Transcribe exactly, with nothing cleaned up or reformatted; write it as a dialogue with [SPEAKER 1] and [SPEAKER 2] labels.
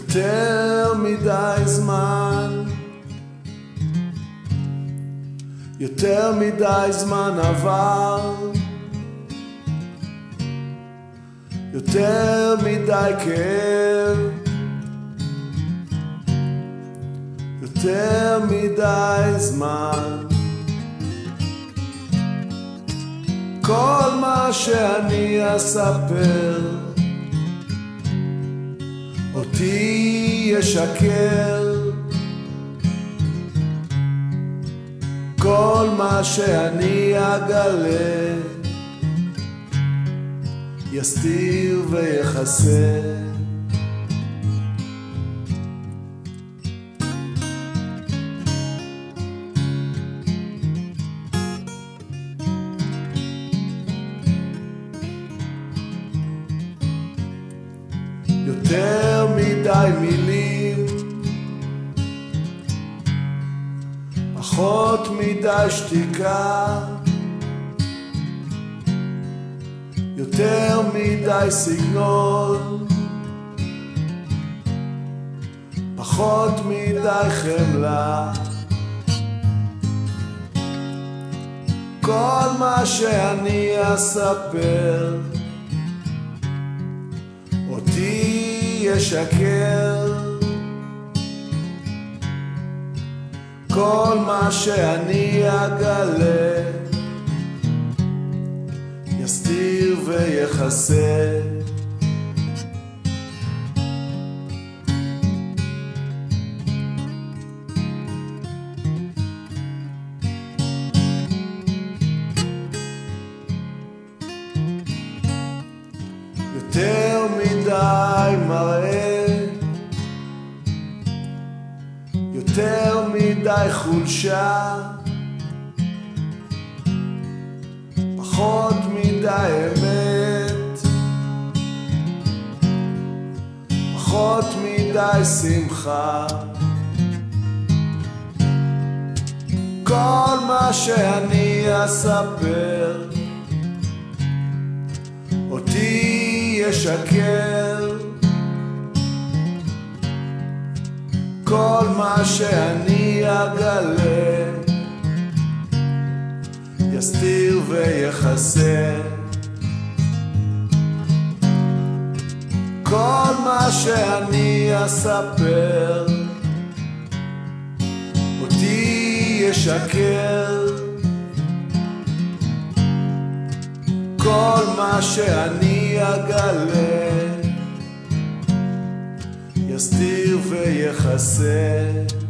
[SPEAKER 1] יותר מדי זמן, יותר מדי זמן עבר, יותר מדי כאב, יותר מדי זמן. כל מה שאני אספר אותי ישקר, כל מה שאני אגלה יסתיר ויחסה. יותר מדי מילים, פחות מדי שתיקה, יותר מדי סגנון, פחות מדי חמלה. כל מה שאני אספר אותי ישקר, כל מה שאני אגלה יסתיר ויחסה. יותר מדי מראה, יותר מדי חולשה, פחות מדי אמת, פחות מדי שמחה. כל מה שאני אספר אותי ישקר, כל מה שאני אגלה יסתיר ויחסה. כל מה שאני אספר אותי ישקר, כל מה שאני אגלה יסתיר ויחסה.